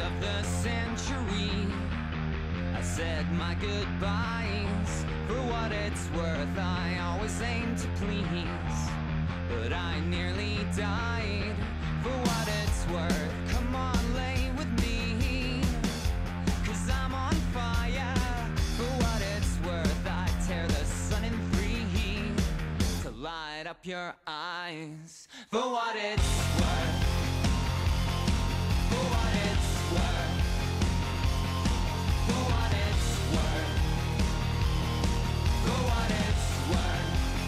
of the century, I said my goodbyes. For what it's worth, I always aim to please, but I nearly died. For what it's worth, come on, lay with me, 'cause I'm on fire. For what it's worth, I tear the sun in three to light up your eyes. For what it's worth, for what it's worth, for what it's worth, for what it's worth.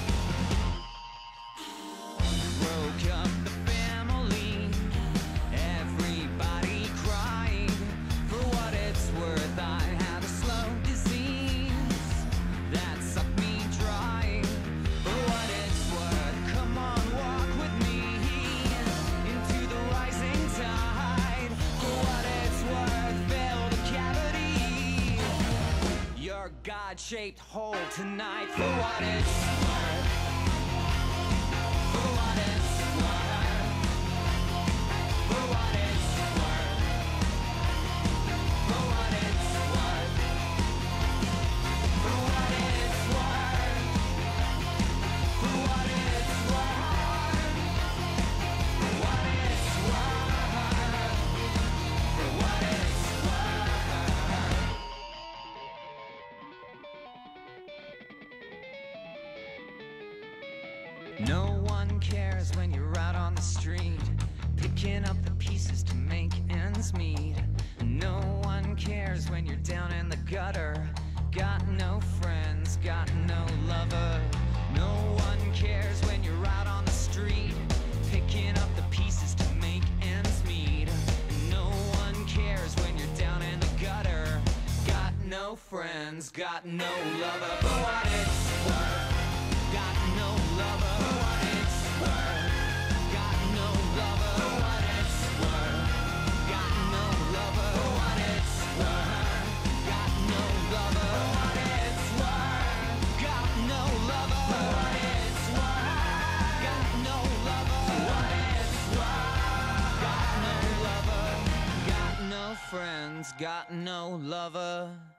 Broke up the family, everybody cried. For what it's worth, I had a slow disease that sucked me dry. For what it's worth, come on, walk with me into the rising tide. For what it's worth, fill the cavity, your God-shaped hole tonight. For what it's worth, for what it's worth, for what it's worth, for what it's worth, for what it's worth, for what it's worth, for what it's worth, for what it's worth. No one cares when you're out on the street, picking up the pieces to make ends meet. No one cares when you're down in the gutter, got no friends, got no lover. No one cares when you're out on the street, picking up the pieces to make ends meet. No one cares when you're down in the gutter, got no friends, got no lover. For what it's worth, got no lover. For what it's worth, got no lover. For what it's worth, got no lover. For what it's worth, got no lover. For what it's worth, got no lover. For what it's worth, got no lover. For what it's worth, got no lover. Got no friends, got no lover.